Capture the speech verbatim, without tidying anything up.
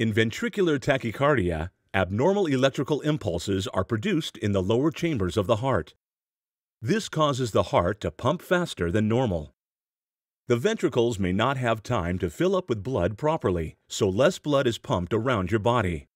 In ventricular tachycardia, abnormal electrical impulses are produced in the lower chambers of the heart. This causes the heart to pump faster than normal. The ventricles may not have time to fill up with blood properly, so less blood is pumped around your body.